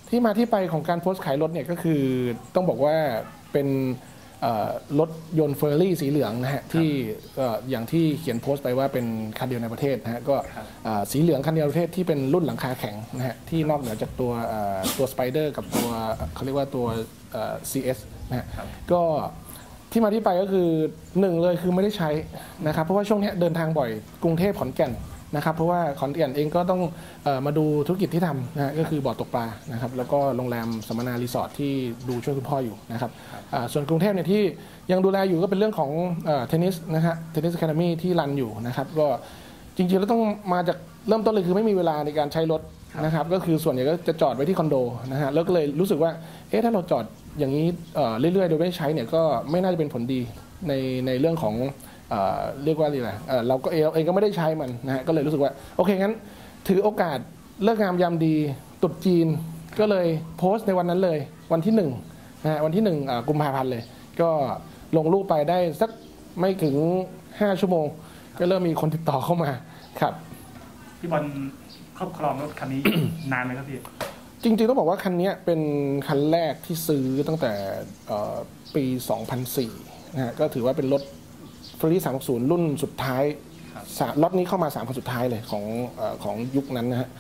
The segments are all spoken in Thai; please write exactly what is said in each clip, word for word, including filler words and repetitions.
ที่มาที่ไปของการโพสต์ขายรถเนี่ยก็คือต้องบอกว่าเป็นรถยนต์เฟอร์รี่สีเหลืองนะฮะที่อย่างที่เขียนโพสต์ไปว่าเป็นคันเดียวในประเทศนะฮะก็สีเหลืองคันเดียวในประเทศที่เป็นรุ่นหลังคาแข็งนะฮะที่นอกเหนือจากตัวตัวสไปเดอร์กับตัวเขาเรียกว่าตัว ซี เอส นะฮะก็ที่มาที่ไปก็คือหนึ่งเลยคือไม่ได้ใช้นะครับเพราะว่าช่วงนี้เดินทางบ่อยกรุงเทพขอนแก่นนะครับเพราะว่าขอนแก่นเองก็ต้องเอ่อมาดูธุรกิจที่ทำนะก็คือบ่อตกปลานะครับแล้วก็โรงแรมสัมมนารีสอร์ทที่ดูช่วยคุณพ่ออยู่นะครับส่วนกรุงเทพเนี่ยที่ยังดูแลอยู่ก็เป็นเรื่องของเทนนิสนะฮะเทนนิสแคนามีที่รันอยู่นะครับก็จริงๆแล้วต้องมาจากเริ่มต้นเลยคือไม่มีเวลาในการใช้รถนะครับก็คือส่วนใหญ่ก็จะจอดไว้ที่คอนโดนะฮะแล้วก็เลยรู้สึกว่าเอ๊ะถ้าเราจอดอย่างนี้เรื่อยๆโดยไม่ใช้เนี่ยก็ไม่น่าจะเป็นผลดีในในเรื่องของเรียกว่าอะไรนะเราก็เองเองก็ไม่ได้ใช้มันนะฮะก็เลยรู้สึกว่าโอเคงั้นถือโอกาสเลิกงามยามดีตรุษจีนก็เลยโพสต์ในวันนั้นเลยวันที่หนึ่งนะฮะวันที่หนึ่งกุมภาพันธ์เลยก็ลงรูปไปได้สักไม่ถึงห้าชั่วโมงก็เริ่มมีคนติดต่อเข้ามาครับพี่บอลครอบครองรถคันนี้ นานไหมครับพี่จริงๆต้องบอกว่าคันนี้เป็นคันแรกที่ซื้อตั้งแต่ปีสองพันสี่นะฮะก็ถือว่าเป็นรถเฟอร์รี่สามหกศูนย์รุ่นสุดท้ายล็อตนี้เข้ามาสามคนสุดท้ายเลยของของยุคนั้นนะฮะ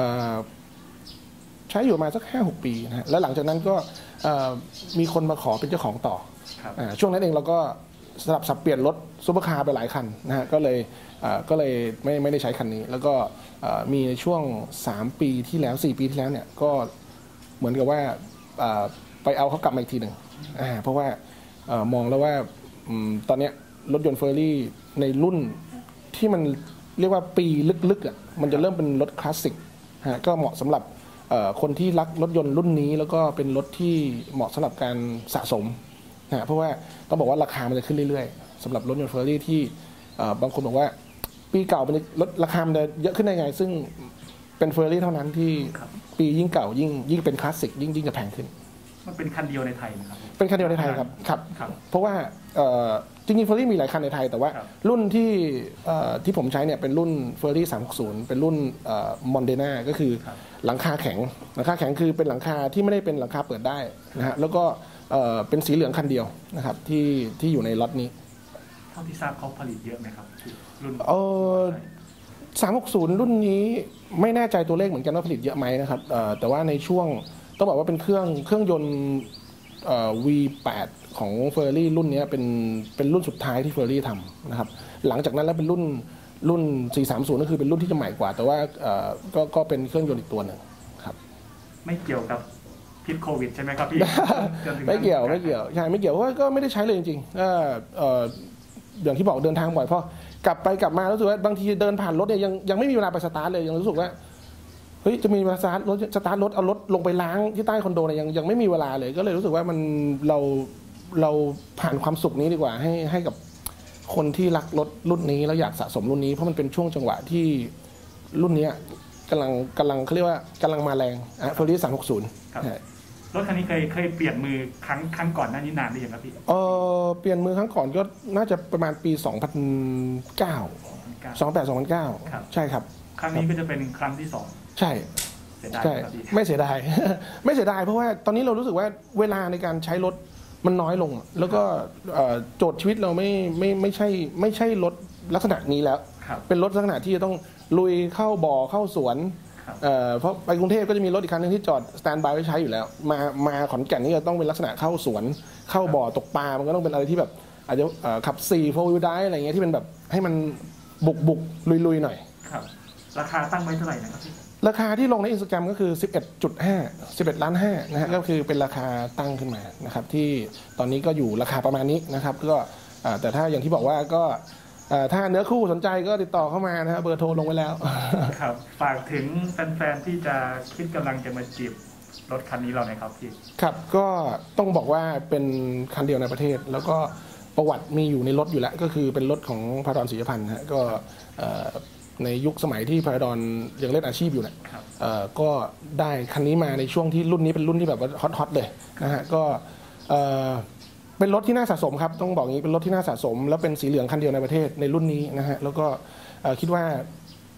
ใช้อยู่มาสักห้าหกปีนะฮะแล้วหลังจากนั้นก็มีคนมาขอเป็นเจ้าของต่อช่วงนั้นเองเราก็สลับสับเปลี่ยนรถซุปเปอร์คาร์ไปหลายคันนะฮะก็เลยก็เลยไม่ไม่ได้ใช้คันนี้แล้วก็มีในช่วงสามปีที่แล้วสี่ปีที่แล้วเนี่ยก็เหมือนกับว่าไปเอาเขากลับมาอีกทีหนึ่งเพราะว่ามองแล้วว่าตอนนี้รถยนต์เฟอร์รี่ในรุ่นที่มันเรียกว่าปีลึกๆอ่ะมันจะเริ่มเป็นรถคลาสสิกฮะก็เหมาะสำหรับคนที่รักรถยนต์รุ่นนี้แล้วก็เป็นรถที่เหมาะสำหรับการสะสมนะเพราะว่าต้องบอกว่าราคามันจะขึ้นเรื่อยๆสำหรับรถยนต์เฟอร์รี่ที่บางคนบอกว่าปีเก่าเป็นรถราคามันจะเยอะขึ้นได้ไงซึ่งเป็นเฟอร์รี่เท่านั้นที่ปียิ่งเก่ายิ่งยิ่งเป็นคลาสสิกยิ่งยิ่งจะแพงขึ้นมันเป็นคันเดียวในไทยนะครับเป็นคันเดียวในไทยครับครับเพราะว่าจริงๆเฟอร์รี่มีหลายคันในไทยแต่ว่ารุ่นที่ที่ผมใช้เนี่ยเป็นรุ่นเฟอร์รี่สามหกศูนย์เป็นรุ่นมอนเดน่าก็คือหลังคาแข็งหลังคาแข็งคือเป็นหลังคาที่ไม่ได้เป็นหลังคาเปิดได้นะฮะแล้วก็เป็นสีเหลืองคันเดียวนะครับที่ที่อยู่ในล็อตนี้เท่าที่ทราบเขาผลิตเยอะไหมครับรุ่นเออสามหกศูนย์รุ่นนี้ไม่แน่ใจตัวเลขเหมือนกันว่าผลิตเยอะไหมนะครับแต่ว่าในช่วงต้องบอกว่าเป็นเครื่องเครื่องยนต์ วี แปด ของเฟอร์รี่รุ่นนี้เป็นเป็นรุ่นสุดท้ายที่เฟอร์รี่ทำนะครับหลังจากนั้นแล้วเป็นรุ่นรุ่นสี่สามศูนย์ก็คือเป็นรุ่นที่จะใหม่กว่าแต่ว่าก็ก็เป็นเครื่องยนต์อีกตัวหนึ่งครับไม่เกี่ยวกับพิษโควิดใช่ไหมครับพี่ไม่เกี่ยวไม่เกี่ยวใช่ไม่เกี่ยวเพราะว่าก็ไม่ได้ใช้เลยจริงๆอย่างที่บอกเดินทางบ่อยเพราะกลับไปกลับมารู้สึกว่าบางทีเดินผ่านรถเนี่ยยังยังไม่มีเวลาไปสตาร์ทเลยยังรู้สึกว่าเฮ้ยจะมีเวลาสตาร์ทรถสตาร์ทรถเอารถลงไปล้างที่ใต้คอนโดเนี่ยยังยังไม่มีเวลาเลยก็เลยรู้สึกว่ามันเราเราผ่านความสุขนี้ดีกว่าให้ให้กับคนที่รักรถรุ่นนี้แล้วอยากสะสมรุ่นนี้เพราะมันเป็นช่วงจังหวะที่รุ่นนี้กำลังกำลังเขาเรียกว่ากำลังมาแรงอ่ะเฟอร์รี่สามหกศูนย์รถคันนี้เคยเคยเปลี่ยนมือครั้งครั้งก่อนหน้านี้นานหรือยังครับพี่เออเปลี่ยนมือครั้งก่อนก็น่าจะประมาณปีสองพันเก้า สองพันแปด สองพันเก้าใช่ครับครั้งนี้ก็จะเป็นครั้งที่สองใช่ใช่ไม่เสียดายไม่เสียดายเพราะว่าตอนนี้เรารู้สึกว่าเวลาในการใช้รถมันน้อยลงแล้วก็โจทย์ชีวิตเราไม่ไม่ไม่ใช่ไม่ใช่รถลักษณะนี้แล้วเป็นรถลักษณะที่จะต้องลุยเข้าบ่อเข้าสวนเพราะไปกรุงเทพก็จะมีรถอีกคันนึงที่จอดสแตนด์บายไว้ใช้อยู่แล้วมามาขอนแก่นนี่จะต้องเป็นลักษณะเข้าสวนเข้าบ่อตกปลามันก็ต้องเป็นอะไรที่แบบอาจจะขับสี่โฟร์วิลไดฟ์อะไรเงี้ยที่เป็นแบบให้มันบุกบุกลุยลุยหน่อยครับราคาตั้งไว้เท่าไหร่นะครับราคาที่ลงในอินสตาแกรมก็คือ สิบเอ็ดจุดห้า สิบเอ็ดล้านห้านะฮะก็คือเป็นราคาตั้งขึ้นมานะครับที่ตอนนี้ก็อยู่ราคาประมาณนี้นะครับก็แต่ถ้าอย่างที่บอกว่าก็ถ้าเนื้อคู่สนใจก็ติดต่อเข้ามานะครับเบอร์โทรลงไว้แล้วครับฝากถึงแฟนๆที่จะคิดกำลังจะมาจีบรถคันนี้เราไหมครับพี่ครับก็ต้องบอกว่าเป็นคันเดียวในประเทศแล้วก็ประวัติมีอยู่ในรถอยู่แล้วก็คือเป็นรถของพระดอนศรีพันธ์ฮะก็ในยุคสมัยที่พระดอนยังเล่นอาชีพอยู่เนี่ยก็ได้คันนี้มาในช่วงที่รุ่นนี้เป็นรุ่นที่แบบว่าฮอตๆเลยนะฮะก็เป็นรถที่น่าสะสมครับต้องบอกงี้เป็นรถที่น่าสะสมแล้วเป็นสีเหลืองคันเดียวในประเทศในรุ่นนี้นะฮะแล้วก็คิดว่า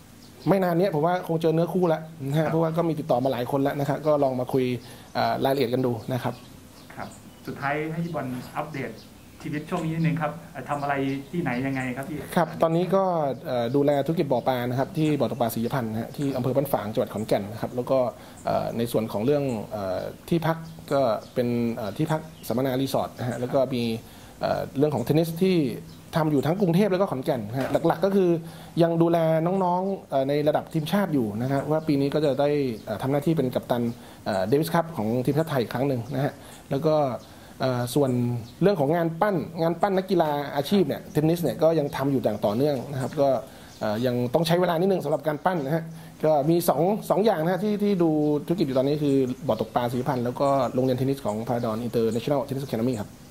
ไม่นานเนี้ยผมว่าคงเจอเนื้อคู่แล้วนะฮะเพราะว่าก็มีติดต่อมาหลายคนแล้วนะครับก็ลองมาคุยรายละเอียดกันดูนะครับครับสุดท้ายให้พี่บอลอัปเดตชีวิตช่วงนี้นิดนึงครับทำอะไรที่ไหนยังไงครับพี่ครับตอนนี้ก็ดูแลธุรกิจบ่อปลานะครับที่บ่อตกปลาศรีพันธ์นะฮะที่อำเภอบ้านฝางจังหวัดขอนแก่นนะครับแล้วก็ในส่วนของเรื่องที่พักก็เป็นที่พักสัมมนารีสอร์ทนะฮะแล้วก็มีเรื่องของเทนนิสที่ทำอยู่ทั้งกรุงเทพแล้วก็ขอนแก่นนะฮะหลักๆก็คือยังดูแลน้องๆในระดับทีมชาติอยู่นะครับว่าปีนี้ก็จะได้ทำหน้าที่เป็นกัปตันเดวิสคัพของทีมชาติไทยอีกครั้งหนึ่งนะฮะแล้วก็ส่วนเรื่องของงานปั้นงานปั้นนักกีฬาอาชีพเนี่ยเทนนิสเนี่ยก็ยังทำอยู่อย่างต่อเนื่องนะครับก็ยังต้องใช้เวลานิดนึงสำหรับการปั้นนะฮะก็มีสองสองอย่างนะฮะที่ที่ดูธุรกิจอยู่ตอนนี้คือบ่อตกปลาศรีพันธ์แล้วก็โรงเรียนเทนนิสของพาราดอนอินเตอร์เนชั่นแนลเทนนิสแคนามีครับ